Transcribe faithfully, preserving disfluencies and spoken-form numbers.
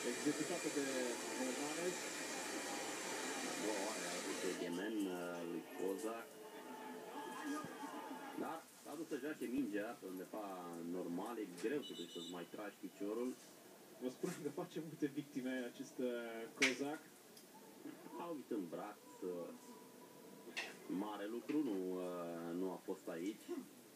executată de Hernanes. O, are adus Egemen lui Kozak. Dar s-a dus să joace mingea pe undeva normal, e greu totuși să-ți mai tragi piciorul. Vă spun că face multe victime acest Kozak. A lovit în braț. Mare lucru nu, nu a fost aici.